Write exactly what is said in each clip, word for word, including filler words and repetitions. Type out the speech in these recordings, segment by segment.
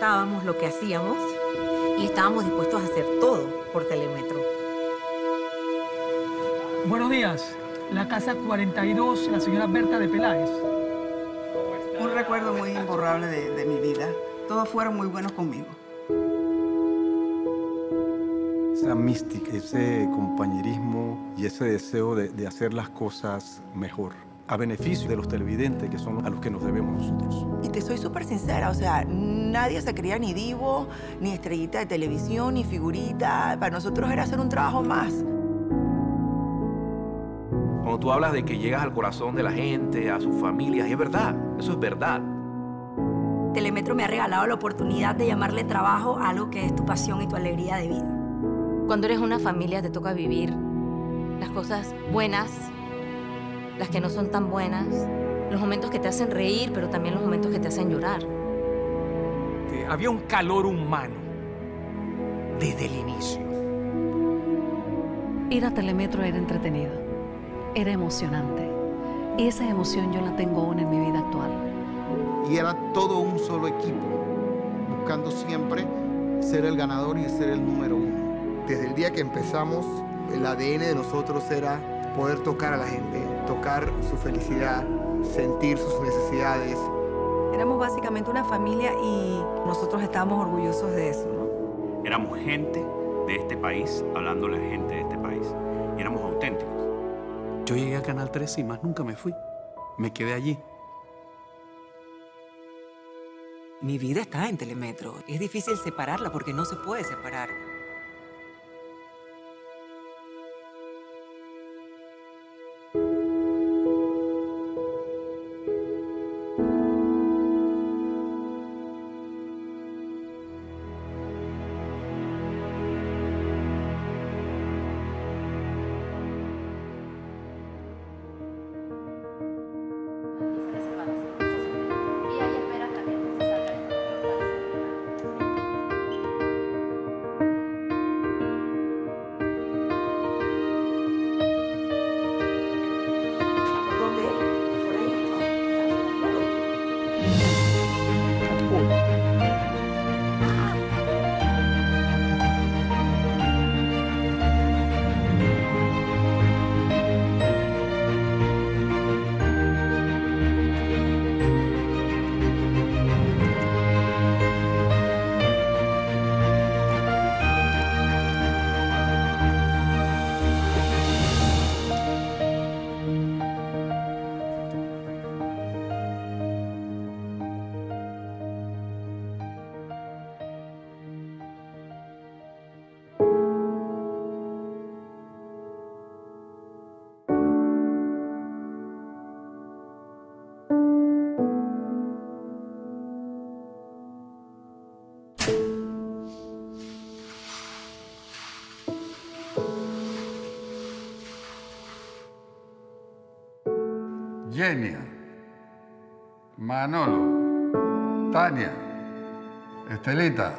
gustábamos lo que hacíamos y estábamos dispuestos a hacer todo por Telemetro. Buenos días. La casa cuarenta y dos, la señora Berta de Peláez. Un recuerdo muy imborrable de, de mi vida. Todos fueron muy buenos conmigo. Esa mística, ese compañerismo y ese deseo de, de hacer las cosas mejor, a beneficio de los televidentes, que son a los que nos debemos nosotros. Y te soy súper sincera, o sea, nadie se creía ni divo, ni estrellita de televisión, ni figurita. Para nosotros era hacer un trabajo más. Cuando tú hablas de que llegas al corazón de la gente, a sus familias, y es verdad, eso es verdad. Telemetro me ha regalado la oportunidad de llamarle trabajo a algo que es tu pasión y tu alegría de vida. Cuando eres una familia te toca vivir las cosas buenas, las que no son tan buenas, los momentos que te hacen reír, pero también los momentos que te hacen llorar. Había un calor humano desde el inicio. Ir a Telemetro era entretenido, era emocionante. Y esa emoción yo la tengo aún en mi vida actual. Y era todo un solo equipo, buscando siempre ser el ganador y ser el número uno. Desde el día que empezamos, el A D N de nosotros era poder tocar a la gente, tocar su felicidad, sentir sus necesidades. Éramos básicamente una familia y nosotros estábamos orgullosos de eso, ¿no? Éramos gente de este país, hablándole a gente de este país. Y éramos auténticos. Yo llegué a Canal trece y más nunca me fui. Me quedé allí. Mi vida está en Telemetro. Es difícil separarla porque no se puede separar. Genia, Manolo, Tania, Estelita,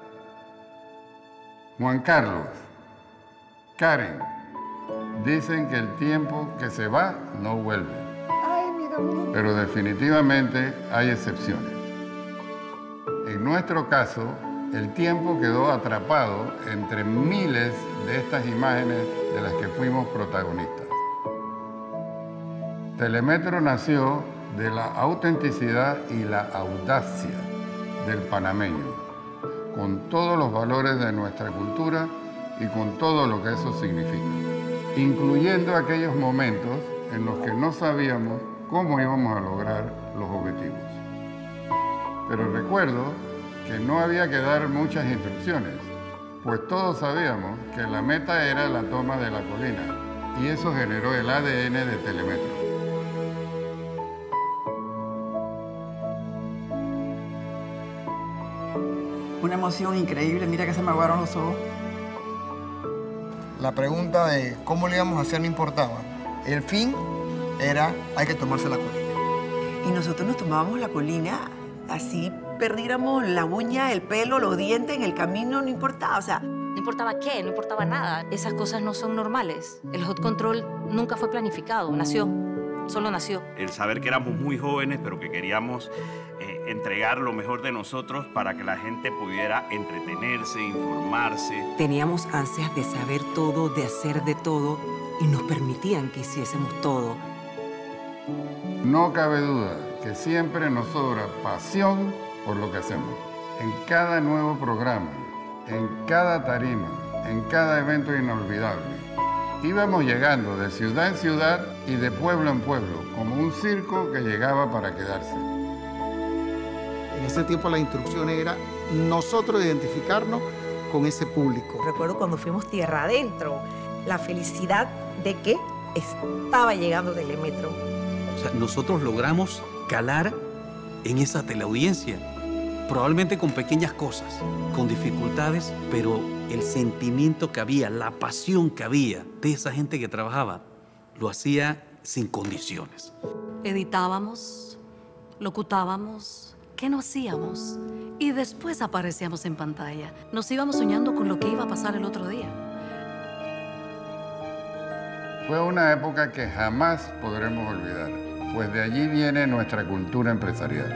Juan Carlos, Karen, dicen que el tiempo que se va no vuelve. Ay, mi Domingo. Pero definitivamente hay excepciones. En nuestro caso, el tiempo quedó atrapado entre miles de estas imágenes de las que fuimos protagonistas. Telemetro nació de la autenticidad y la audacia del panameño, con todos los valores de nuestra cultura y con todo lo que eso significa, incluyendo aquellos momentos en los que no sabíamos cómo íbamos a lograr los objetivos. Pero recuerdo que no había que dar muchas instrucciones, pues todos sabíamos que la meta era la toma de la colina, y eso generó el A D N de Telemetro. Una emoción increíble, mira que se me aguaron los ojos. La pregunta de cómo le íbamos a hacer no importaba. El fin era, hay que tomarse la colina. Y nosotros nos tomábamos la colina, así perdiéramos la uña, el pelo, los dientes en el camino, no importaba, o sea... No importaba qué, no importaba nada. Esas cosas no son normales. El hot control nunca fue planificado, nació. solo nació. El saber que éramos muy jóvenes, pero que queríamos eh, entregar lo mejor de nosotros para que la gente pudiera entretenerse, informarse. Teníamos ansias de saber todo, de hacer de todo, y nos permitían que hiciésemos todo. No cabe duda que siempre nos sobra pasión por lo que hacemos. En cada nuevo programa, en cada tarima, en cada evento inolvidable, íbamos llegando de ciudad en ciudad y de pueblo en pueblo, como un circo que llegaba para quedarse. En ese tiempo la instrucción era nosotros identificarnos con ese público. Recuerdo cuando fuimos tierra adentro, la felicidad de que estaba llegando Telemetro. O sea, nosotros logramos calar en esa teleaudiencia, probablemente con pequeñas cosas, con dificultades, pero el sentimiento que había, la pasión que había de esa gente que trabajaba, lo hacía sin condiciones. Editábamos, locutábamos, ¿qué no hacíamos? Y después aparecíamos en pantalla. Nos íbamos soñando con lo que iba a pasar el otro día. Fue una época que jamás podremos olvidar, pues de allí viene nuestra cultura empresarial.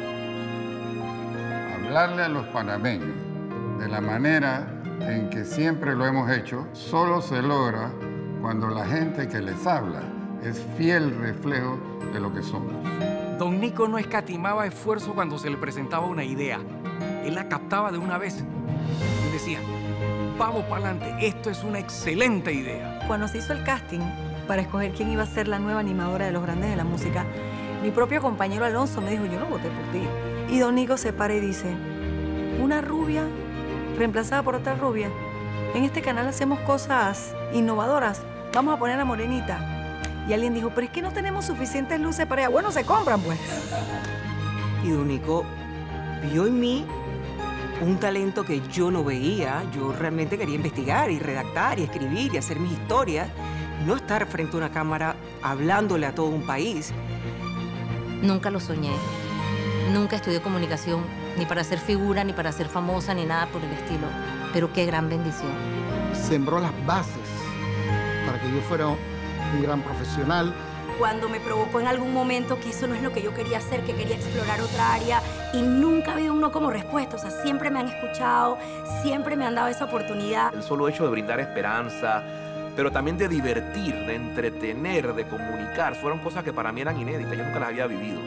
Hablarle a los panameños de la manera en que siempre lo hemos hecho, solo se logra cuando la gente que les habla es fiel reflejo de lo que somos. Don Nico no escatimaba esfuerzo cuando se le presentaba una idea. Él la captaba de una vez. Él decía, vamos para adelante, esto es una excelente idea. Cuando se hizo el casting para escoger quién iba a ser la nueva animadora de Los Grandes de la Música, mi propio compañero Alonso me dijo, yo no voté por ti. Y don Nico se para y dice, una rubia reemplazada por otra rubia. En este canal hacemos cosas innovadoras. Vamos a poner a Morenita. Y alguien dijo, pero es que no tenemos suficientes luces para ella. Bueno, se compran, pues. Y don Nico vio en mí un talento que yo no veía. Yo realmente quería investigar y redactar y escribir y hacer mis historias. No estar frente a una cámara hablándole a todo un país. Nunca lo soñé. Nunca estudié comunicación, ni para ser figura, ni para ser famosa, ni nada por el estilo. Pero qué gran bendición. Sembró las bases para que yo fuera un gran profesional. Cuando me provocó en algún momento que eso no es lo que yo quería hacer, que quería explorar otra área, y nunca ha habido un no como respuesta. O sea, siempre me han escuchado, siempre me han dado esa oportunidad. El solo hecho de brindar esperanza, pero también de divertir, de entretener, de comunicar, fueron cosas que para mí eran inéditas. Yo nunca las había vivido.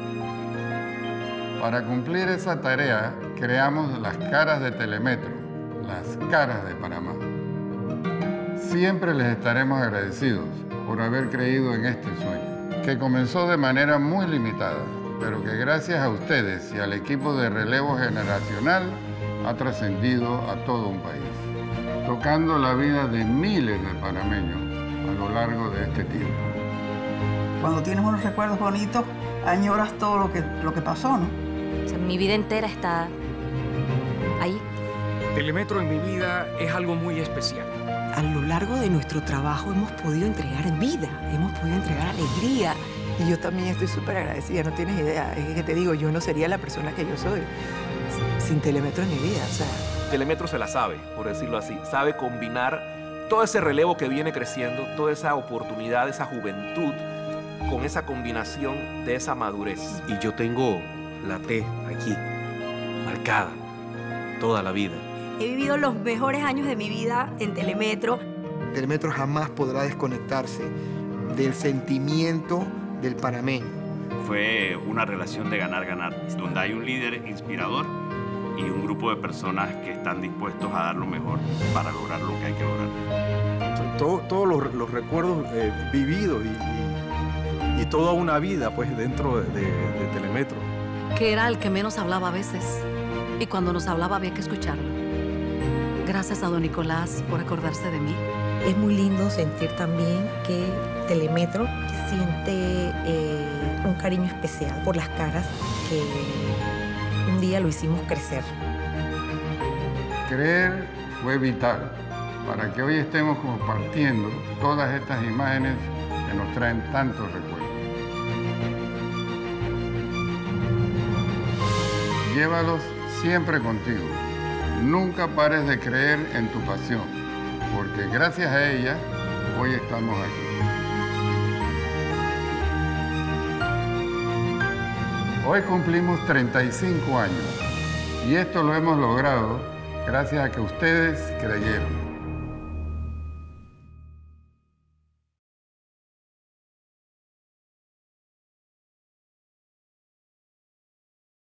Para cumplir esa tarea, creamos las caras de Telemetro, las caras de Panamá. Siempre les estaremos agradecidos por haber creído en este sueño, que comenzó de manera muy limitada, pero que gracias a ustedes y al equipo de relevo generacional ha trascendido a todo un país, tocando la vida de miles de panameños a lo largo de este tiempo. Cuando tienes unos recuerdos bonitos, añoras todo lo que, lo que pasó, ¿no? O sea, mi vida entera está ahí. Telemetro en mi vida es algo muy especial. A lo largo de nuestro trabajo hemos podido entregar vida, hemos podido entregar alegría. Y yo también estoy súper agradecida, no tienes idea. Es que te digo, yo no sería la persona que yo soy sin Telemetro en mi vida. O sea. Telemetro se la sabe, por decirlo así. Sabe combinar todo ese relevo que viene creciendo, toda esa oportunidad, esa juventud, con esa combinación de esa madurez. Y yo tengo la T aquí, marcada, toda la vida. He vivido los mejores años de mi vida en Telemetro. Telemetro jamás podrá desconectarse del sentimiento del panameño. Fue una relación de ganar-ganar, donde hay un líder inspirador y un grupo de personas que están dispuestos a dar lo mejor para lograr lo que hay que lograr. Todos todo los, los recuerdos eh, vividos y, y, y toda una vida pues, dentro de, de, de Telemetro. Que era el que menos hablaba a veces. Y cuando nos hablaba había que escucharlo. Gracias a don Nicolás por acordarse de mí. Es muy lindo sentir también que Telemetro siente eh, un cariño especial por las caras que un día lo hicimos crecer. Creer fue vital para que hoy estemos compartiendo todas estas imágenes que nos traen tantos recuerdos. Llévalos siempre contigo. Nunca pares de creer en tu pasión, porque gracias a ella hoy estamos aquí. Hoy cumplimos treinta y cinco años y esto lo hemos logrado gracias a que ustedes creyeron.